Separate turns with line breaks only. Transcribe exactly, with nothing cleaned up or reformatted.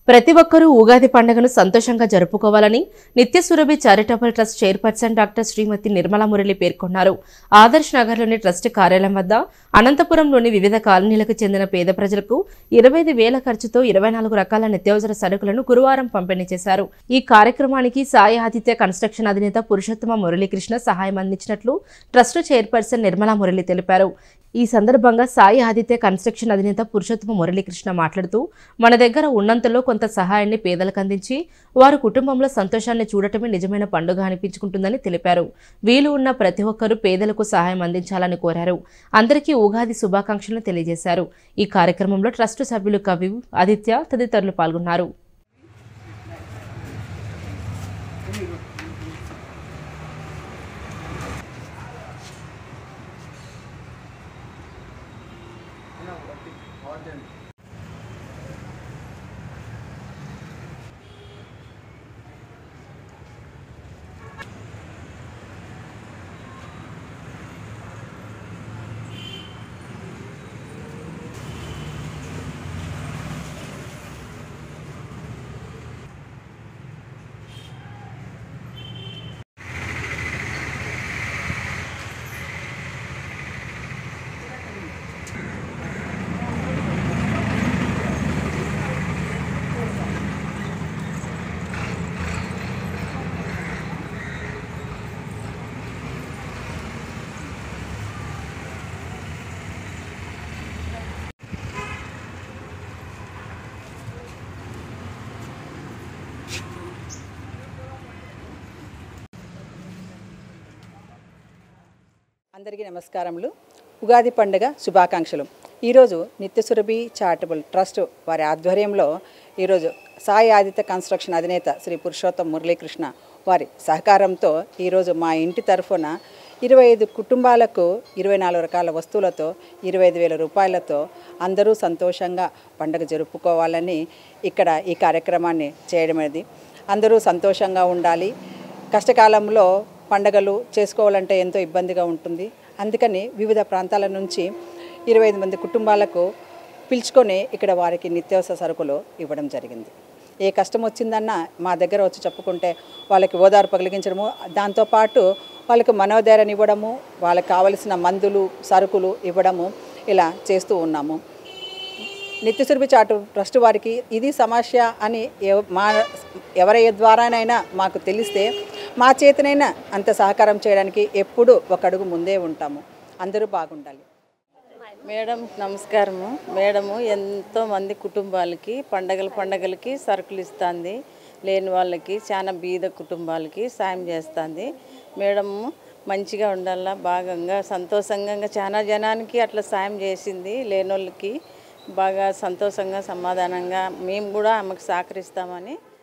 ప్రతి ఒక్కరూ ఉగాది పండుగను సంతోషంగా జరుపుకోవాలని Nitya Surabhi charitable trust chairperson doctor Shrimati Nirmala Murali పేర్కొన్నారు. ఆదర్శ్ నగర్లోని ట్రస్ట్ కార్యాలయం వద్ద అనంతపురంలోని వివిధ కాలనీలకు చెందిన పేద ప్రజలకు ఇరవై ఐదు వేల ఖర్చుతో ఇరవై నాలుగు రకాల నిత్యావసర సరుకులను గురువారం పంపిణీ చేశారు. ఈ కార్యక్రమానికి సాయి ఆదిత్య కన్స్ట్రక్షన్ అధినేత పురుషోత్తమ మురళీకృష్ణ సహాయం అందించినట్లు ట్రస్ట్ చైర్పర్సన్ నిర్మలా మురళి తెలిపారు. ఈ సందర్భంగా సాయి ఆదిత్య కన్స్ట్రక్షన్ అధినేత పురుషోత్తమ మురళీకృష్ణ మాట్లాడుతూ, మన దగ్గర ఉన్నంతలో కొంత సహాయాన్ని పేదలకు అందించి వారి కుటుంబంలో సంతోషాన్ని చూడటమే నిజమైన పండుగ అనిపించుకుంటుందని తెలిపారు. వీలు ఉన్న ప్రతి ఒక్కరూ పేదలకు సహాయం అందించాలని కోరారు. అందరికీ ఉగాది శుభాకాంక్షలను తెలియజేశారు. ఈ కార్యక్రమంలో ట్రస్ట్ సభ్యులు కవి, ఆదిత్య తదితరులు పాల్గొన్నారు.
అందరికీ నమస్కారములు. ఉగాది పండుగ శుభాకాంక్షలు. ఈరోజు నిత్య సురభి చారిటబుల్ ట్రస్ట్ వారి ఆధ్వర్యంలో ఈరోజు సాయి ఆదిత్య కన్స్ట్రక్షన్ అధినేత శ్రీ పురుషోత్తమ మురళీకృష్ణ వారి సహకారంతో ఈరోజు మా ఇంటి తరఫున ఇరవై ఐదు కుటుంబాలకు ఇరవై నాలుగు రకాల వస్తువులతో ఇరవై ఐదు వేల రూపాయలతో అందరూ సంతోషంగా పండుగ జరుపుకోవాలని ఇక్కడ ఈ కార్యక్రమాన్ని చేయడం అనేది. అందరూ సంతోషంగా ఉండాలి. కష్టకాలంలో పండగలు చేసుకోవాలంటే ఎంతో ఇబ్బందిగా ఉంటుంది. అందుకని వివిధ ప్రాంతాల నుంచి ఇరవై ఐదు మంది కుటుంబాలకు పిలుచుకొని ఇక్కడ వారికి నిత్యావసర సరుకులు ఇవ్వడం జరిగింది. ఏ కష్టం వచ్చిందన్నా మా దగ్గర వచ్చి చెప్పుకుంటే వాళ్ళకి ఓదార్పు కలిగించడము, దాంతోపాటు వాళ్ళకి మనోధైర్యాన్ని ఇవ్వడము, వాళ్ళకి కావలసిన మందులు సరుకులు ఇవ్వడము ఇలా చేస్తూ ఉన్నాము. నిత్య సురభి చాటు ట్రస్ట్ వారికి ఇది సమస్య అని మా ఎవరి ద్వారానైనా మాకు తెలిస్తే మా చేతనైనా అంత సహకారం చేయడానికి ఎప్పుడు ఒక అడుగు ముందే ఉంటాము. అందరూ బాగుండాలి.
మేడం నమస్కారము. మేడము ఎంతోమంది కుటుంబాలకి పండగల పండగలకి సరుకులు ఇస్తుంది. లేని వాళ్ళకి చాలా బీద కుటుంబాలకి సాయం చేస్తుంది. మేడము మంచిగా ఉండాలా, భాగంగా సంతోషంగా చాలా జనానికి అట్లా సాయం చేసింది. లేని వాళ్ళకి బాగా సంతోషంగా సమాధానంగా మేము కూడా ఆమెకు సహకరిస్తామని